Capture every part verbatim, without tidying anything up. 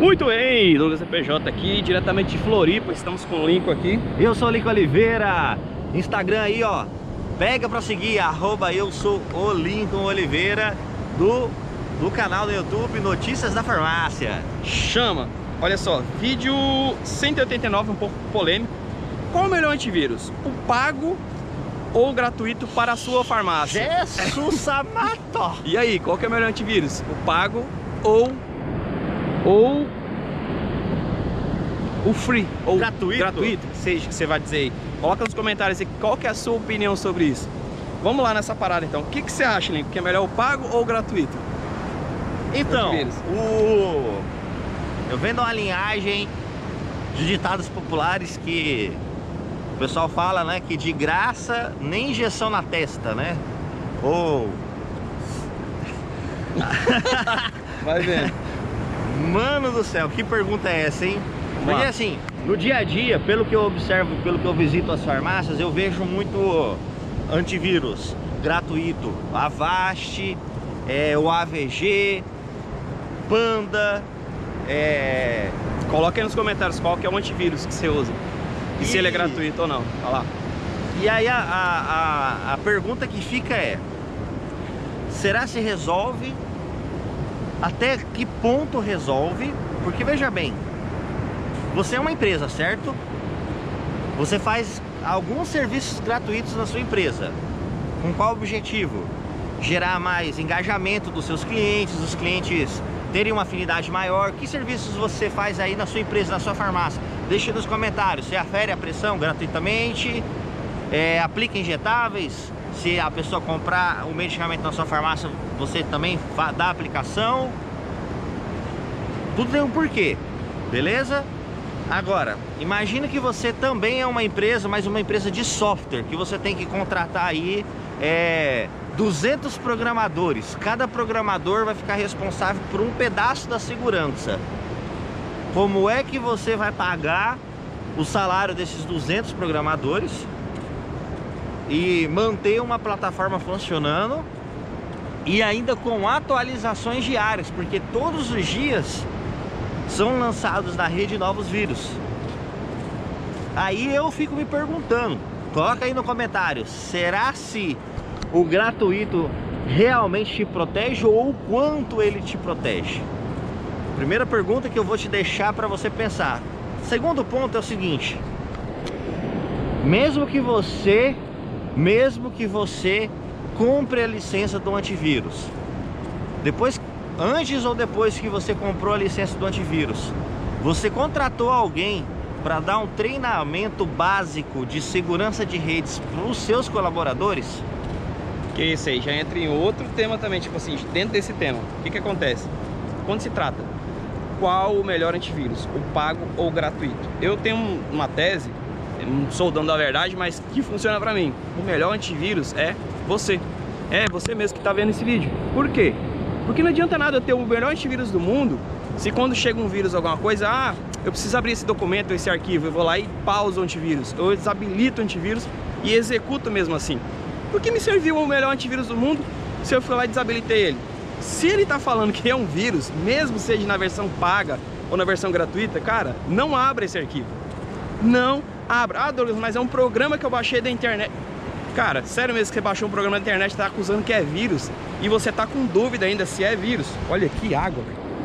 Muito bem, Douglas C P J aqui, diretamente de Floripa, estamos com o Lincoln aqui. Eu sou o Lincoln Oliveira, Instagram aí, ó, pega pra seguir, arroba eu sou o Lincoln Oliveira, do, do canal do YouTube Notícias da Farmácia. Chama, olha só, vídeo cento e oitenta e nove, um pouco polêmico. Qual o melhor antivírus? O pago ou gratuito para a sua farmácia? Jesus amato! E aí, qual que é o melhor antivírus? O pago ou... ou o free, ou gratuito, gratuito, seja que você vai dizer aí. Coloca nos comentários aí qual que é a sua opinião sobre isso. Vamos lá nessa parada então. O que, que você acha, Lincoln? Que é melhor o pago ou o gratuito? Então, o... eu vendo uma linhagem de ditados populares que o pessoal fala, né, que de graça nem injeção na testa, né? Ou... Vai vendo. Mano do céu, que pergunta é essa, hein? Porque Uau. assim, no dia a dia, pelo que eu observo, pelo que eu visito as farmácias, eu vejo muito antivírus gratuito. Avast, é, o A V G, Panda, é... Coloca aí nos comentários qual que é o antivírus que você usa. E, e... se ele é gratuito ou não. Olha lá. E aí a, a, a, a pergunta que fica é: será se resolve? Até que ponto resolve? Porque veja bem, você é uma empresa, certo? Você faz alguns serviços gratuitos na sua empresa. Com qual objetivo? Gerar mais engajamento dos seus clientes, os clientes terem uma afinidade maior. Que serviços você faz aí na sua empresa, na sua farmácia? Deixe nos comentários. Você afere a pressão gratuitamente? É, aplica injetáveis? Se a pessoa comprar o medicamento na sua farmácia, você também dá a aplicação? Tudo tem um porquê, beleza? Agora, imagina que você também é uma empresa, mas uma empresa de software, que você tem que contratar aí é, duzentos programadores. Cada programador vai ficar responsável por um pedaço da segurança. Como é que você vai pagar o salário desses duzentos programadores e manter uma plataforma funcionando e ainda com atualizações diárias, porque todos os dias são lançados na rede novos vírus? Aí eu fico me perguntando, coloca aí no comentário, será se o gratuito realmente te protege ou o quanto ele te protege? Primeira pergunta que eu vou te deixar para você pensar. Segundo ponto é o seguinte: mesmo que você mesmo que você compre a licença do antivírus, depois, antes ou depois que você comprou a licença do antivírus, você contratou alguém para dar um treinamento básico de segurança de redes para os seus colaboradores? Que isso aí já entra em outro tema também, tipo assim, dentro desse tema, o que que acontece? Quando se trata, qual o melhor antivírus, o pago ou o gratuito? Eu tenho uma tese, não sou o dono da verdade, mas que funciona pra mim. O melhor antivírus é você. É você mesmo que tá vendo esse vídeo. Por quê? Porque não adianta nada eu ter o melhor antivírus do mundo se quando chega um vírus, alguma coisa, ah, eu preciso abrir esse documento, esse arquivo, eu vou lá e pauso o antivírus, eu desabilito o antivírus e executo mesmo assim. Por que me serviu o melhor antivírus do mundo se eu fui lá e desabilitei ele? Se ele tá falando que é um vírus, mesmo seja na versão paga ou na versão gratuita, cara, não abra esse arquivo. Não abra. Ah, Douglas, mas é um programa que eu baixei da internet. Cara, sério mesmo que você baixou um programa da internet e tá acusando que é vírus e você tá com dúvida ainda se é vírus? Olha que água,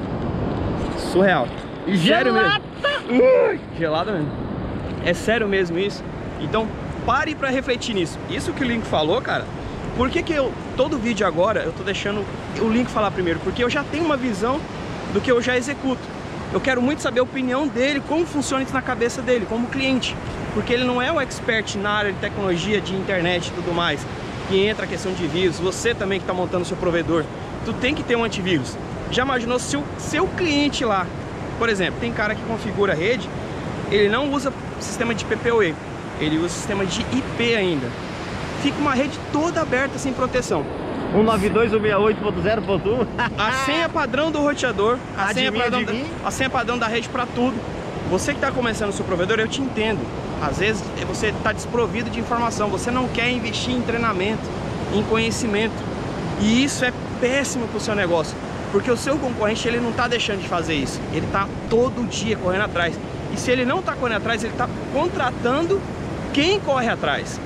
velho. Surreal. Sério mesmo. Ui, gelada mesmo. É sério mesmo isso? Então pare pra refletir nisso. Isso que o Link falou, cara. Por que que eu, todo vídeo agora, eu tô deixando o Link falar primeiro? Porque eu já tenho uma visão do que eu já executo. Eu quero muito saber a opinião dele, como funciona isso na cabeça dele, como cliente. Porque ele não é um expert na área de tecnologia, de internet e tudo mais. Que entra a questão de vírus, você também que está montando o seu provedor, tu tem que ter um antivírus. Já imaginou se o seu cliente lá, por exemplo, tem cara que configura a rede, ele não usa sistema de P P O E, ele usa sistema de I P ainda. Fica uma rede toda aberta sem proteção. um nove dois ponto um seis oito ponto zero ponto um. A senha padrão do roteador, a senha padrão, da, a senha padrão da rede para tudo. Você que está começando o seu provedor, eu te entendo. Às vezes você está desprovido de informação, você não quer investir em treinamento, em conhecimento. E isso é péssimo para o seu negócio. Porque o seu concorrente, ele não está deixando de fazer isso. Ele está todo dia correndo atrás. E se ele não está correndo atrás, ele está contratando quem corre atrás.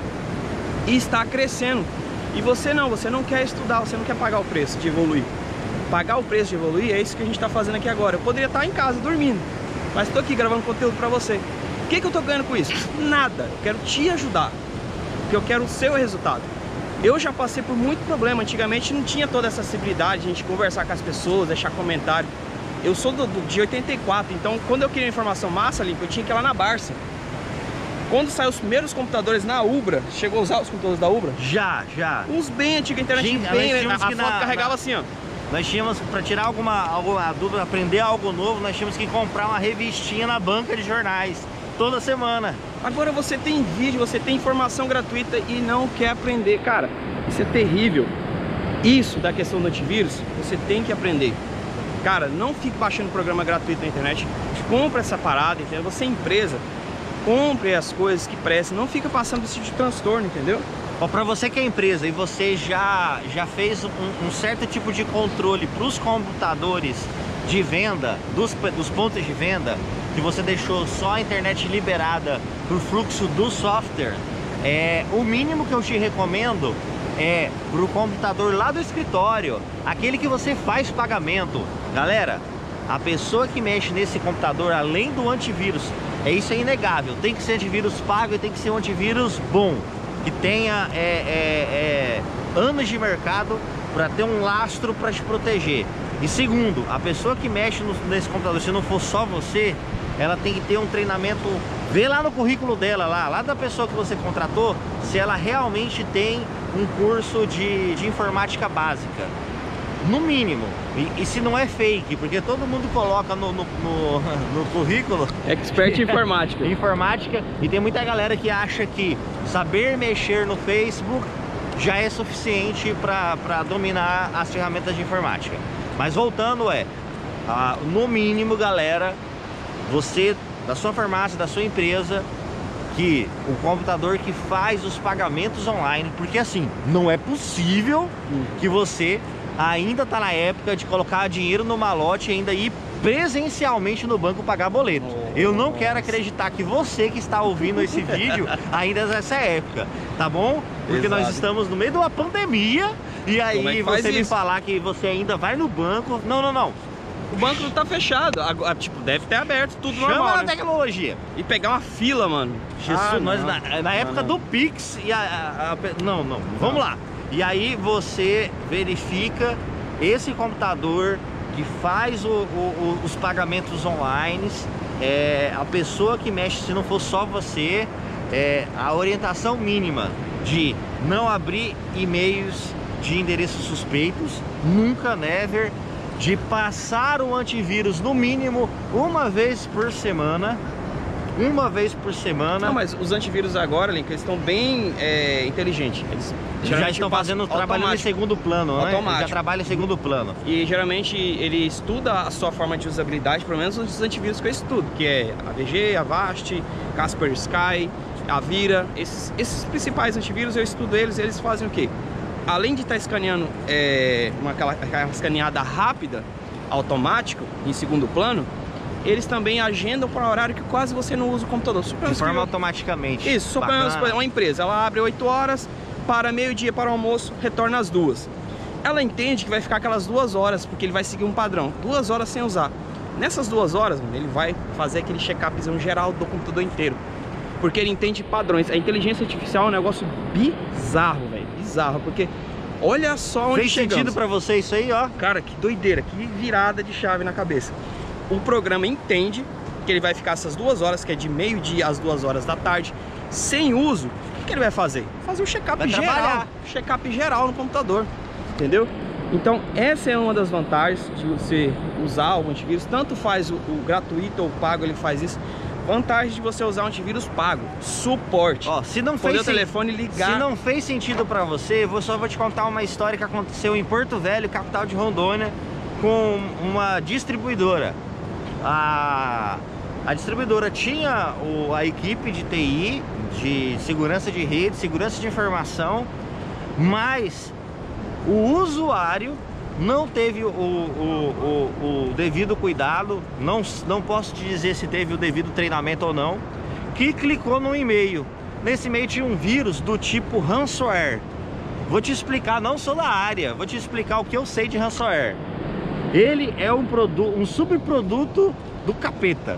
E está crescendo. E você não, você não quer estudar, você não quer pagar o preço de evoluir. Pagar o preço de evoluir é isso que a gente está fazendo aqui agora. Eu poderia estar em casa dormindo, mas estou aqui gravando conteúdo para você. O que, que eu estou ganhando com isso? Nada. Eu quero te ajudar, porque eu quero o seu resultado. Eu já passei por muito problema. Antigamente não tinha toda essa acessibilidade, a gente conversar com as pessoas, deixar comentário. Eu sou do, do, de oitenta e quatro, então quando eu queria informação massa, Link, eu tinha que ir lá na Barça. Quando saiu os primeiros computadores na Ubra, chegou a usar os computadores da Ubra? Já, já. Uns bem antigos, a internet Tinha, bem, a, a foto na, carregava na... assim, ó. Nós tínhamos, para tirar alguma, alguma dúvida, aprender algo novo, nós tínhamos que comprar uma revistinha na banca de jornais, toda semana. Agora você tem vídeo, você tem informação gratuita e não quer aprender. Cara, isso é terrível. Isso da questão do antivírus, você tem que aprender. Cara, não fique baixando programa gratuito na internet. Compre essa parada, entendeu? Você é empresa, compre as coisas que prestam. Não fica passando esse tipo de transtorno, entendeu? Para você que é empresa e você já, já fez um, um certo tipo de controle para os computadores de venda, dos, dos pontos de venda, que você deixou só a internet liberada para o fluxo do software, é, o mínimo que eu te recomendo é para o computador lá do escritório, aquele que você faz pagamento. Galera, a pessoa que mexe nesse computador, além do antivírus, é isso é inegável, tem que ser antivírus pago e tem que ser um antivírus bom, que tenha é, é, é, anos de mercado para ter um lastro para te proteger. E segundo, a pessoa que mexe no, nesse computador, se não for só você, ela tem que ter um treinamento. Vê lá no currículo dela, lá, lá da pessoa que você contratou, se ela realmente tem um curso de, de informática básica, no mínimo. E, e se não é fake, porque todo mundo coloca no, no, no, no currículo expert em informática. Informática, e tem muita galera que acha que saber mexer no Facebook já é suficiente para dominar as ferramentas de informática. Mas voltando, é ah, no mínimo, galera, você da sua farmácia, da sua empresa, que o computador que faz os pagamentos online, porque assim, não é possível hum. que você ainda tá na época de colocar dinheiro no malote e ainda ir presencialmente no banco pagar boleto. Oh, eu não nossa. quero acreditar que você que está ouvindo esse vídeo ainda é nessa época, tá bom? Porque Exato. nós estamos no meio de uma pandemia e aí é você me falar que você ainda vai no banco. Não, não, não. O banco não tá fechado, agora, tipo, deve ter aberto tudo Chama normal, a né? tecnologia. E pegar uma fila, mano. Jesus, ah, nós na, na época não, não. do Pix e a, a, a, não, não, vamos lá. E aí você verifica esse computador que faz o, o, os pagamentos online, é, a pessoa que mexe, se não for só você, é, a orientação mínima de não abrir e-mails de endereços suspeitos, nunca, never, de passar o antivírus no mínimo uma vez por semana. Uma vez por semana. Não, mas os antivírus agora, Link, eles estão bem é, inteligentes. Eles já estão fazendo trabalho em segundo plano, né? Automático. Já trabalha em segundo plano. E geralmente ele estuda a sua forma de usabilidade, pelo menos os antivírus que eu estudo, que é A V G, Avast, Kaspersky, Avira. Esses, esses principais antivírus eu estudo eles, e eles fazem o quê? Além de estar escaneando é, uma, aquela, aquela escaneada rápida, automático, em segundo plano, eles também agendam para um horário que quase você não usa o computador. De forma automaticamente. Isso, suponhamos uma empresa, ela abre oito horas, para meio-dia para o almoço, retorna às duas. Ela entende que vai ficar aquelas duas horas, porque ele vai seguir um padrão, duas horas sem usar. Nessas duas horas, mano, ele vai fazer aquele check-upzão geral do computador inteiro, porque ele entende padrões. A inteligência artificial é um negócio bizarro, velho, bizarro, porque olha só onde Fez chegamos. sentido para você isso aí, ó? Cara, que doideira, que virada de chave na cabeça. O programa entende que ele vai ficar essas duas horas, que é de meio-dia às duas horas da tarde, sem uso. O que, que ele vai fazer? Fazer um check-up geral, check-up geral no computador, entendeu? Então essa é uma das vantagens de você usar o antivírus. Tanto faz o, o gratuito ou o pago, ele faz isso. Vantagem de você usar um antivírus pago, suporte. Ó, se não fez o telefone ligar. Se não fez sentido para você, eu só vou te contar uma história que aconteceu em Porto Velho, capital de Rondônia, com uma distribuidora. A, a distribuidora tinha o, a equipe de T I, de segurança de rede, segurança de informação, mas o usuário não teve o, o, o, o devido cuidado, não, não posso te dizer se teve o devido treinamento ou não, que clicou no e-mail. Nesse e-mail tinha um vírus do tipo ransomware. Vou te explicar, não sou da área, vou te explicar o que eu sei de ransomware. Ele é um, produto, um subproduto do capeta.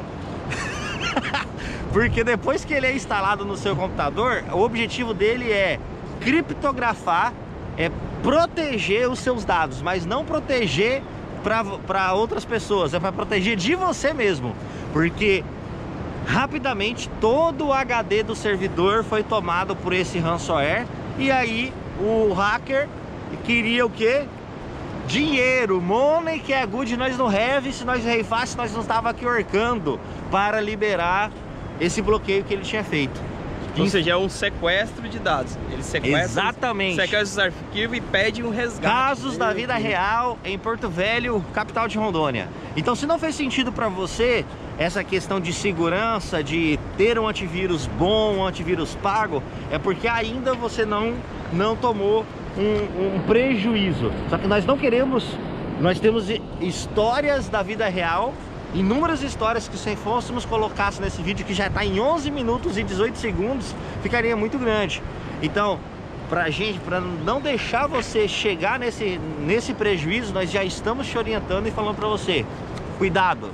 Porque depois que ele é instalado no seu computador, o objetivo dele é criptografar, é proteger os seus dados, mas não proteger para outras pessoas, é para proteger de você mesmo. Porque rapidamente todo o H D do servidor foi tomado por esse ransomware, e aí o hacker queria o quê? Dinheiro, money que é good, nós não have, se nós reifasse, nós não estava aqui orcando para liberar esse bloqueio que ele tinha feito. Ou seja, é um sequestro de dados. Ele sequestra, exatamente, sequestra os arquivos e pede um resgate. Casos da vida real em Porto Velho, capital de Rondônia. Então, se não fez sentido para você essa questão de segurança, de ter um antivírus bom, um antivírus pago, é porque ainda você não, não tomou um, um prejuízo. Só que nós não queremos, nós temos histórias da vida real, inúmeras histórias que, se fôssemos colocasse nesse vídeo, que já está em onze minutos e dezoito segundos, ficaria muito grande. Então, pra gente, para não deixar você chegar nesse, nesse prejuízo, nós já estamos te orientando e falando para você: cuidado,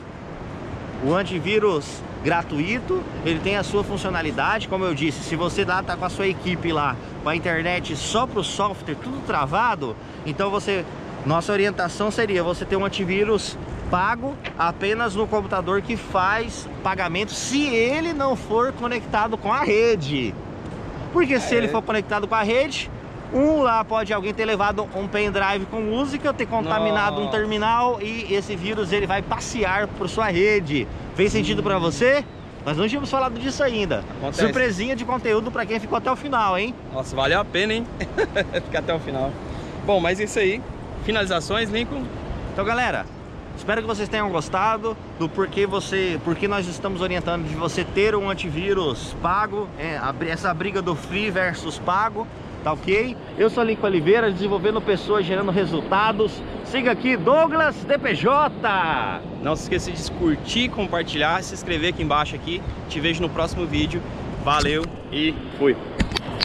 o antivírus gratuito, ele tem a sua funcionalidade, como eu disse. Se você lá tá com a sua equipe lá, com a internet só pro software, tudo travado, então você, nossa orientação seria você ter um antivírus pago apenas no computador que faz pagamento, se ele não for conectado com a rede. Porque se é. ele for conectado com a rede, um lá pode alguém ter levado um pendrive com música, ter contaminado Nossa. um terminal, e esse vírus ele vai passear por sua rede. Fez sentido hum. para você? Nós não tínhamos falado disso ainda. Acontece. Surpresinha de conteúdo para quem ficou até o final, hein? Nossa, valeu a pena, hein? Ficar até o final. Bom, mas isso aí. Finalizações, Lincoln? Então, galera, espero que vocês tenham gostado do porquê você, porque nós estamos orientando de você ter um antivírus pago, é, essa briga do free versus pago, tá ok? Eu sou Lincoln Oliveira, desenvolvendo pessoas, gerando resultados. Siga aqui, Douglas D P J. Não se esqueça de curtir, compartilhar, se inscrever aqui embaixo aqui. Te vejo no próximo vídeo. Valeu e fui!